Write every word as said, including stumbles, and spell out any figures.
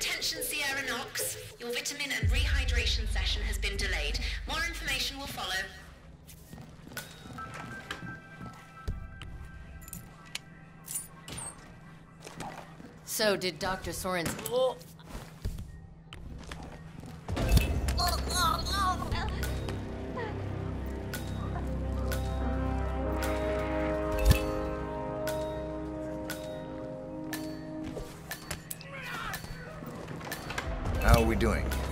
Attention Sierra Knox. Your vitamin and rehydration session has been delayed. More information will follow. So, did Doctor Soren's... Oh. How are we doing?